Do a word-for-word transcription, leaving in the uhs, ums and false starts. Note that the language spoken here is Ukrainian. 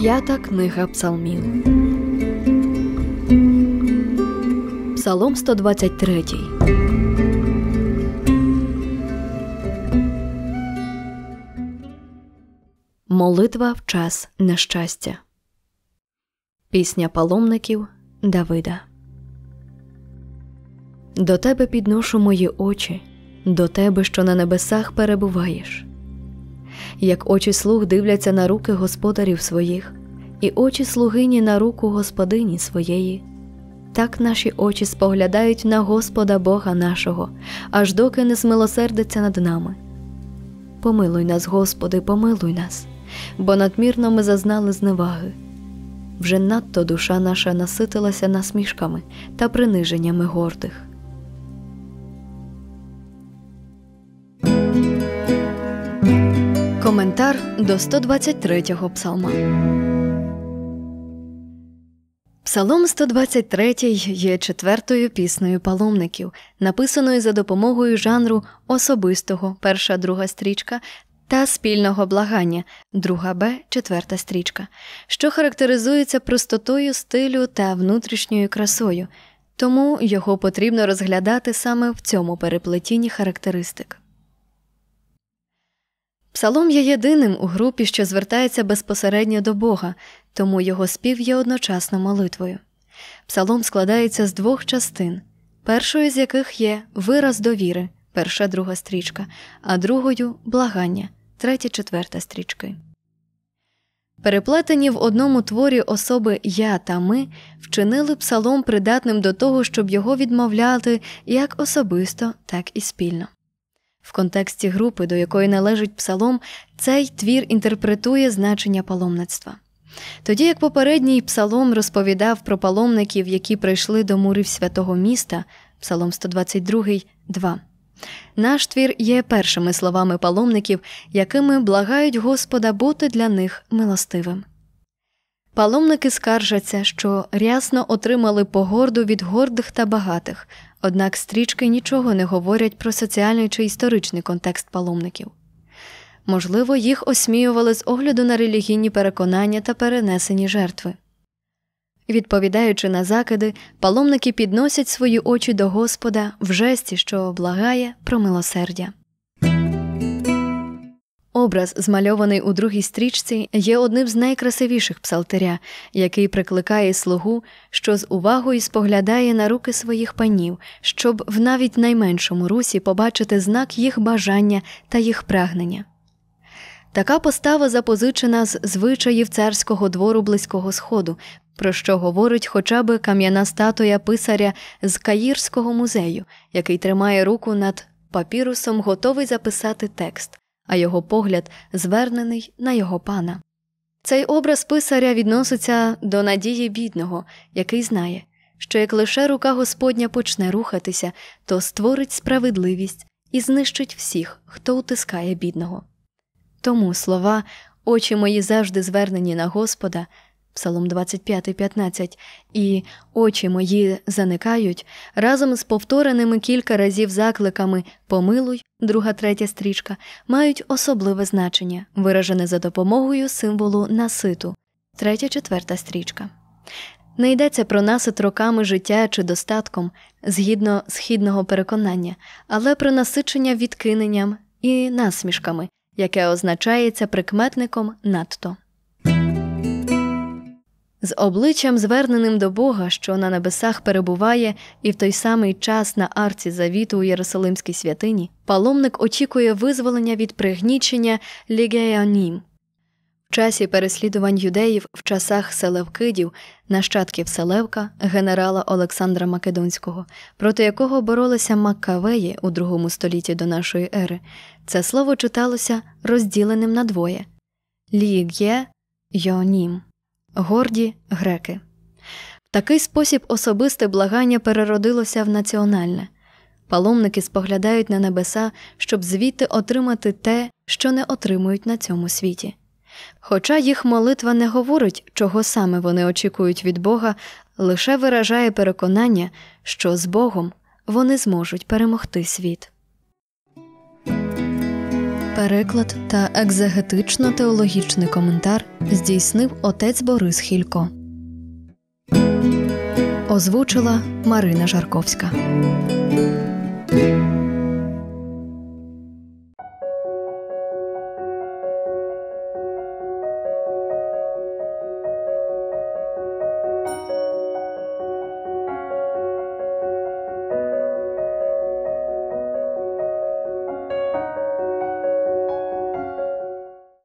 П'ята книга Псалмів. Псалом сто двадцять три. Молитва в час нещастя. Пісня паломників Давида. До Тебе підношу мої очі, до Тебе, що на небесах перебуваєш. Як очі слуг дивляться на руки господарів своїх, і очі слугині на руку господині своєї, так наші очі споглядають на Господа Бога нашого, аж доки не змилосердиться над нами. Помилуй нас, Господи, помилуй нас, бо надмірно ми зазнали зневаги. Вже надто душа наша наситилася насмішками та приниженнями гордих. Коментар до сто двадцять третього псалма. Псалом сто двадцять три є четвертою піснею паломників, написаною за допомогою жанру особистого, перша-друга стрічка, та спільного благання, друга Б, четверта стрічка, що характеризується простотою стилю та внутрішньою красою, тому його потрібно розглядати саме в цьому переплетінні характеристик. Псалом є єдиним у групі, що звертається безпосередньо до Бога, тому його спів є одночасно молитвою. Псалом складається з двох частин, першою з яких є вираз довіри, перша-друга стрічка, а другою – благання, третя-четверта стрічки. Переплетені в одному творі особи «я» та «ми» вчинили псалом придатним до того, щоб його відмовляти як особисто, так і спільно. В контексті групи, до якої належить псалом, цей твір інтерпретує значення паломництва. Тоді як попередній псалом розповідав про паломників, які прийшли до мурів святого міста, псалом сто двадцять два, два. Наш твір є першими словами паломників, якими благають Господа бути для них милостивим. Паломники скаржаться, що рясно отримали погорду від гордих та багатих, однак стрічки нічого не говорять про соціальний чи історичний контекст паломників. Можливо, їх осміювали з огляду на релігійні переконання та перенесені жертви. Відповідаючи на закиди, паломники підносять свої очі до Господа в жесті, що благає про милосердя. Образ, змальований у другій стрічці, є одним з найкрасивіших псалтиря, який прикликає слугу, що з увагою споглядає на руки своїх панів, щоб в навіть найменшому русі побачити знак їх бажання та їх прагнення. Така постава запозичена з звичаїв царського двору Близького Сходу, про що говорить хоча б кам'яна статуя писаря з Каїрського музею, який тримає руку над папірусом, готовий записати текст, а його погляд звернений на його пана. Цей образ писаря відноситься до надії бідного, який знає, що як лише рука Господня почне рухатися, то створить справедливість і знищить всіх, хто утискає бідного. Тому слова «Очі мої завжди звернені на Господа» Псалом двадцять п'ять, п'ятнадцять і «Очі мої заникають» разом з повтореними кілька разів закликами «Помилуй» друга-третя стрічка мають особливе значення, виражене за допомогою символу наситу третя-четверта стрічка. Не йдеться про насит роками життя чи достатком, згідно східного переконання, але про насичення відкиненням і насмішками, яке означається прикметником «надто». З обличчям, зверненим до Бога, що на небесах перебуває, і в той самий час на арці завіту у Єрусалимській святині, паломник очікує визволення від пригнічення лігеонім. В часі переслідувань юдеїв, в часах селевкидів, нащадків Селевка, генерала Олександра Македонського, проти якого боролися Маккавеї у другому столітті до нашої ери, це слово читалося розділеним на двоє – лігеонім. Горді греки. В такий спосіб особисте благання переродилося в національне. Паломники споглядають на небеса, щоб звідти отримати те, що не отримують на цьому світі. Хоча їх молитва не говорить, чого саме вони очікують від Бога, лише виражає переконання, що з Богом вони зможуть перемогти світ. Переклад та екзегетично-теологічний коментар здійснив отець Борис Хілько. Озвучила Марина Жарковська.